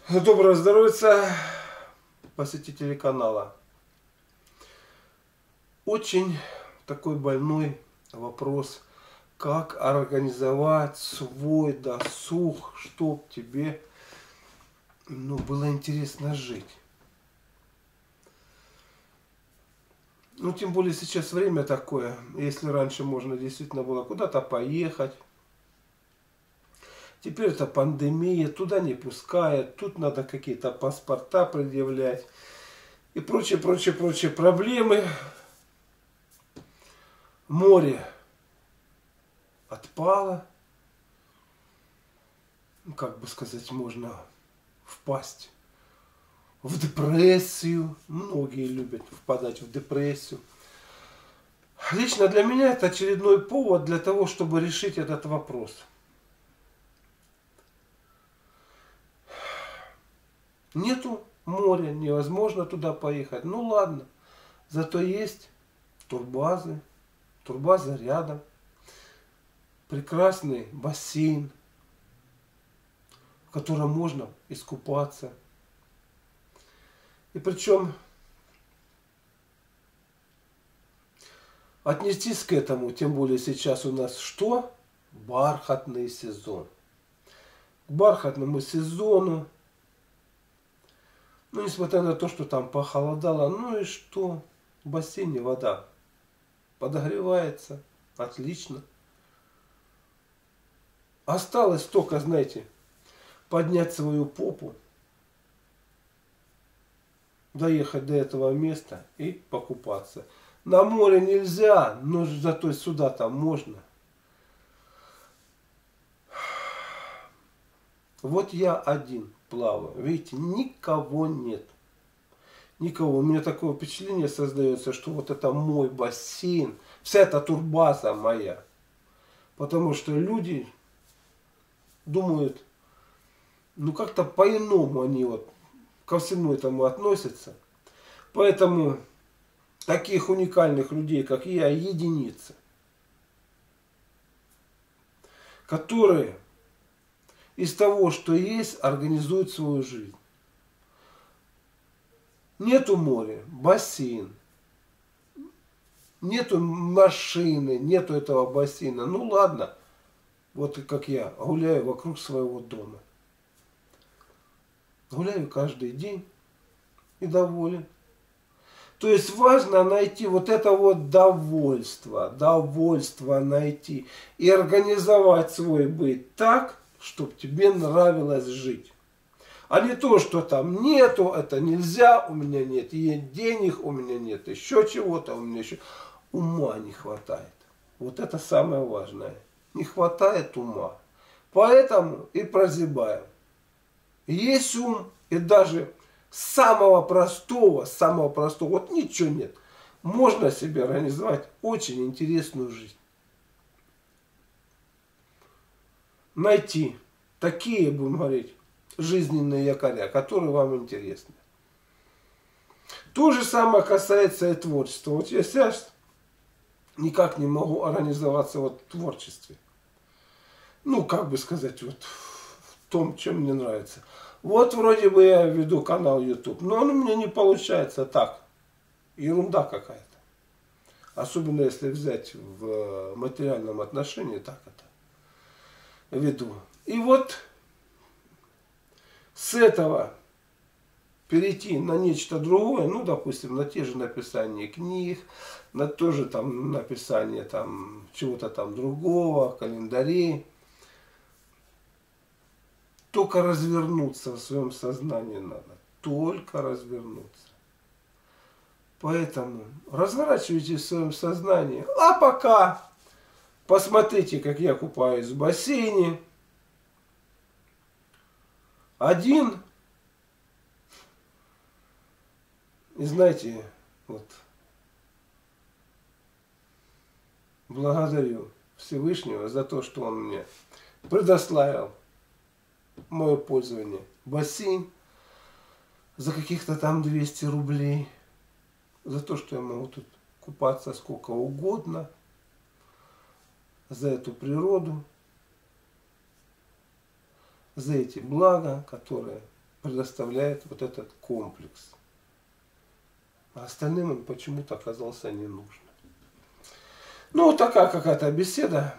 Доброго здоровья, посетители канала. Очень такой больной вопрос, как организовать свой досуг, чтоб тебе было интересно жить. Тем более сейчас время такое, если раньше можно действительно было куда-то поехать. Теперь это пандемия, туда не пускают, тут надо какие-то паспорта предъявлять и прочие проблемы. Море отпало, как бы сказать, можно впасть в депрессию. Многие любят впадать в депрессию. Лично для меня это очередной повод для того, чтобы решить этот вопрос. Нету моря, невозможно туда поехать. Ну ладно, зато есть турбазы, турбаза рядом, прекрасный бассейн, в котором можно искупаться. И причем отнестись к этому, тем более сейчас у нас что? Бархатный сезон. К бархатному сезону, несмотря на то, что там похолодало, ну и что? В бассейне вода подогревается, отлично. Осталось только, знаете, поднять свою попу, доехать до этого места и покупаться. На море нельзя, но зато сюда там можно. Вот я один плаваю. Видите, никого нет. Никого. У меня такое впечатление создается, что вот это мой бассейн, вся эта турбаза моя. Потому что люди думают, как-то по-иному они ко всему этому относятся. Поэтому таких уникальных людей, как я, единицы, которые из того, что есть, организуют свою жизнь. Нету моря, бассейн. Нету машины, нету этого бассейна. Ну ладно, вот как я гуляю вокруг своего дома. Гуляю каждый день и доволен. То есть важно найти вот это вот довольство найти и организовать свой быт так, чтобы тебе нравилось жить. А не то, что там нету, это нельзя, у меня нет денег, у меня нет еще чего-то, у меня еще ума не хватает. Вот это самое важное. Не хватает ума. Поэтому и прозябаем. Есть ум, и даже самого простого, вот ничего нет. Можно себе организовать очень интересную жизнь. Найти такие, будем говорить, жизненные якоря, которые вам интересны. То же самое касается и творчества. Вот я сейчас никак не могу организоваться в творчестве. Как бы сказать, в том, чем мне нравится. Вот вроде бы я веду канал YouTube, но он у меня не получается так. Ерунда какая-то. Особенно если взять в материальном отношении, так это веду. И вот с этого перейти на нечто другое, допустим, на те же написания книг, на то же там написание чего-то там другого, календарей. Только развернуться в своем сознании надо. Только развернуться. Поэтому разворачивайтесь в своем сознании. А пока посмотрите, как я купаюсь в бассейне. Один. И знаете, благодарю Всевышнего за то, что он мне предоставил мое пользование бассейн за каких-то там 200 рублей. За то, что я могу тут купаться сколько угодно. За эту природу. За эти блага, которые предоставляет вот этот комплекс. А остальным он почему-то оказался не нужен. Ну, вот такая какая-то беседа.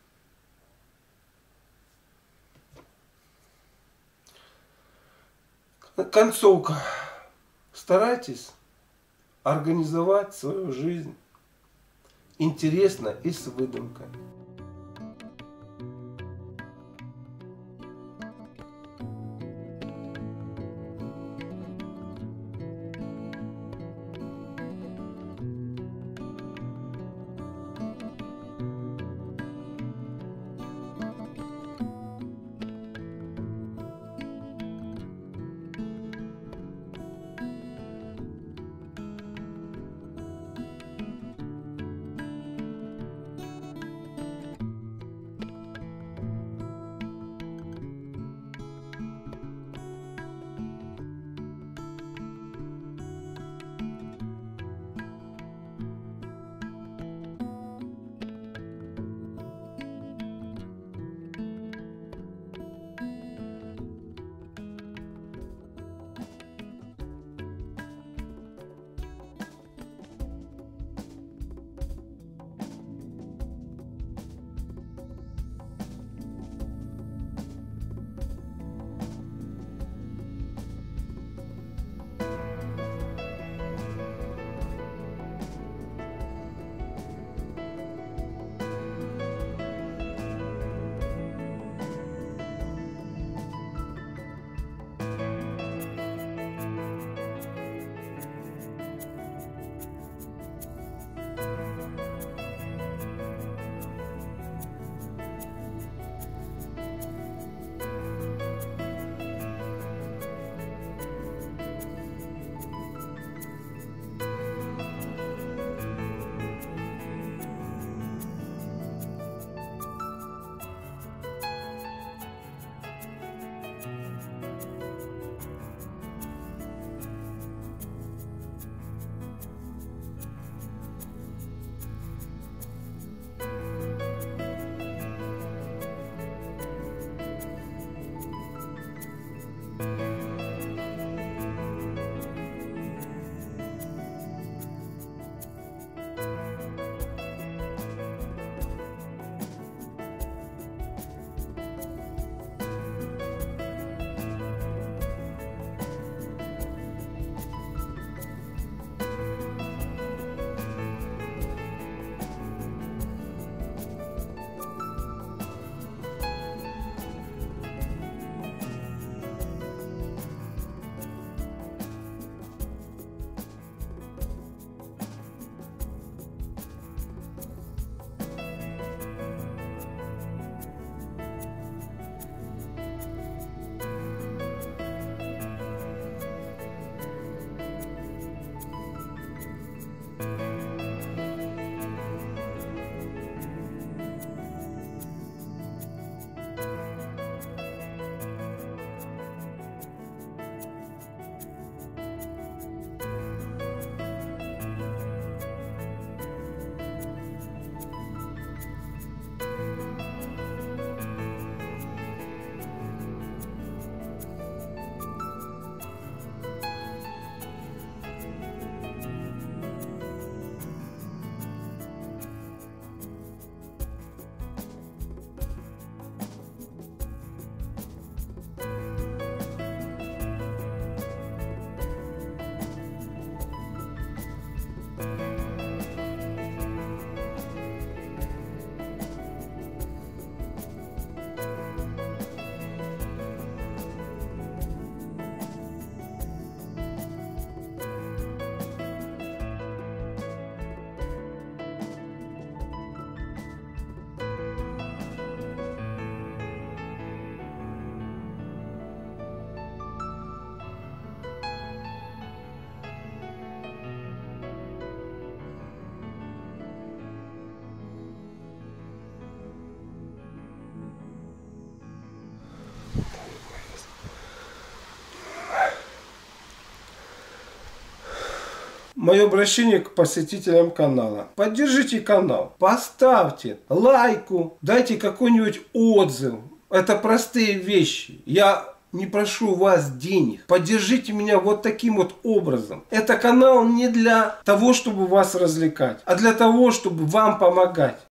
Концовка. Старайтесь организовать свою жизнь интересно и с выдумкой. Мое обращение к посетителям канала. Поддержите канал, поставьте лайку, дайте какой-нибудь отзыв. Это простые вещи. Я не прошу у вас денег. Поддержите меня вот таким вот образом. Это канал не для того, чтобы вас развлекать, а для того, чтобы вам помогать.